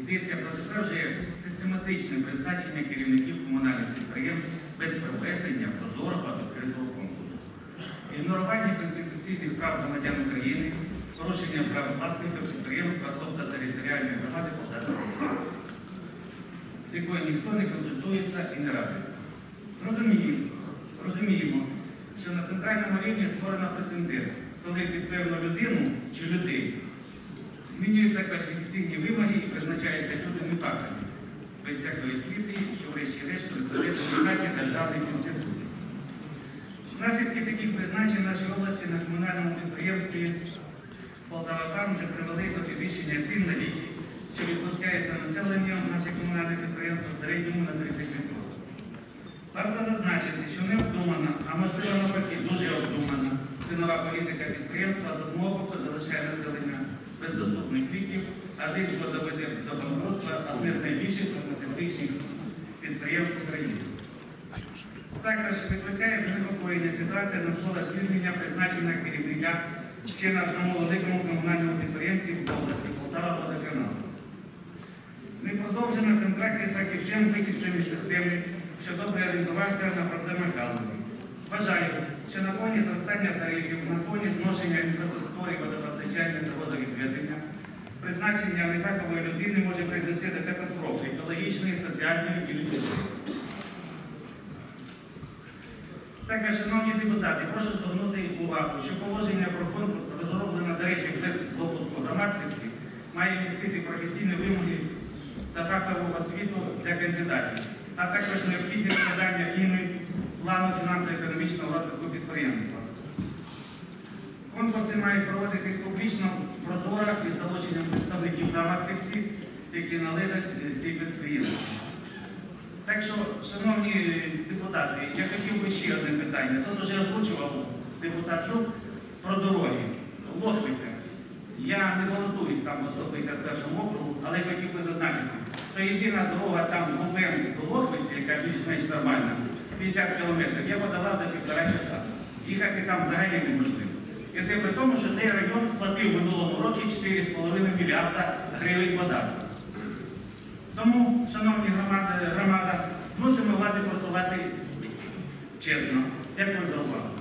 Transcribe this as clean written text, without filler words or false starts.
йдеться про затвердження систематичне призначення керівників комунальних підприємств без проведення прозорого відкритого конкурсу. Ігнорування конституційних прав громадян України, порушення прав власників підприємства, тобто територіальної громади Полтавської області, з якою ніхто не консультується і не радиться. Розуміємо, що на центральному рівні створено прецедент, коли під певну людину чи людей змінюються кваліфікаційні вимоги і призначаються люди не фактами, без всякої освіти, що врешті-решт призведе до виконання державних інституцій. Наслідки таких призначень в нашій області на комунальному підприємстві «Полтава-Фарм» вже привели до підвищення цін на ліки, що відпускається населенню наших комунальних підприємств в середньому на 30%. Варто зазначити, що необдумана, а можливо навпаки дуже обдумана цінова політика підприємства з одного боку залишає населення без доступних ліків, а з іншого доведе до банкрутства одне з найбільших фармацевтичних підприємств України. Також викликає занепокоєння ситуація навколо звільнення призначення керівника ще на одному великому комунальному підприємстві в області Полтава-Водоканал. Не продовжено контракти з фахівцем-вихідцем із системи, що добре орієнтувався на проблеми галузі. Вважаю, що на фоні зростання тарифів, на фоні зношення інфраструктури водопостачання та водовідведення, призначення нефахової людини може призвести до катастрофи екологічної, соціальної і людської. Також, шановні депутати, прошу звернути увагу, що положення про конкурс, розроблено, до речі, без допуску громадськості, має містити професійні вимоги та фахову освіту для кандидатів, а також необхідне складання ними плану фінансово-економічного розвитку підприємства. Конкурси мають проводитись публічно, прозоро із залученням представників громадськості, які належать цій підприємстві. Так що, шановні депутати, я хотів би ще одне питання. Тут вже озвучував депутат Жук про дороги. Лохвиця. Я не балотуюсь там по 151 округу, але хотів би зазначити, що єдина дорога там в момент до Лохвиці, яка більш-менш нормальна, 50 кілометрів, я подала за 1,5 часа. Їхати там взагалі неможливо. І це при тому, що цей район сплатив в минулому році 4,5 мільярда гривень податків. Тому, шановні громада, змусимо влади працювати чесно. Дякую за увагу.